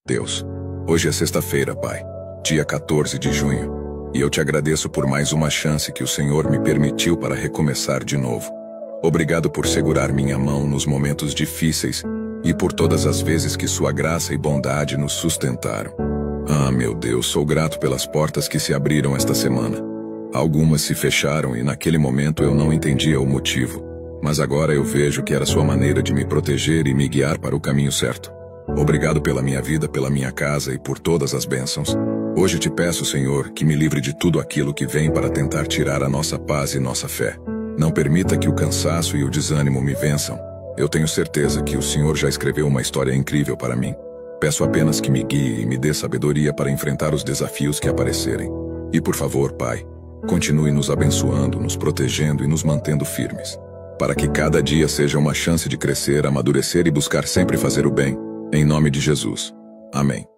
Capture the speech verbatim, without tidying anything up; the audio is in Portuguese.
Deus, hoje é sexta-feira, Pai, dia quatorze de junho, e eu te agradeço por mais uma chance que o Senhor me permitiu para recomeçar de novo. Obrigado por segurar minha mão nos momentos difíceis e por todas as vezes que sua graça e bondade nos sustentaram. Ah, meu Deus, sou grato pelas portas que se abriram esta semana. Algumas se fecharam e naquele momento eu não entendia o motivo, mas agora eu vejo que era sua maneira de me proteger e me guiar para o caminho certo. Obrigado pela minha vida, pela minha casa e por todas as bênçãos. Hoje te peço, Senhor, que me livre de tudo aquilo que vem para tentar tirar a nossa paz e nossa fé. Não permita que o cansaço e o desânimo me vençam. Eu tenho certeza que o Senhor já escreveu uma história incrível para mim. Peço apenas que me guie e me dê sabedoria para enfrentar os desafios que aparecerem. E por favor, Pai, continue nos abençoando, nos protegendo e nos mantendo firmes, para que cada dia seja uma chance de crescer, amadurecer e buscar sempre fazer o bem. Em nome de Jesus. Amém.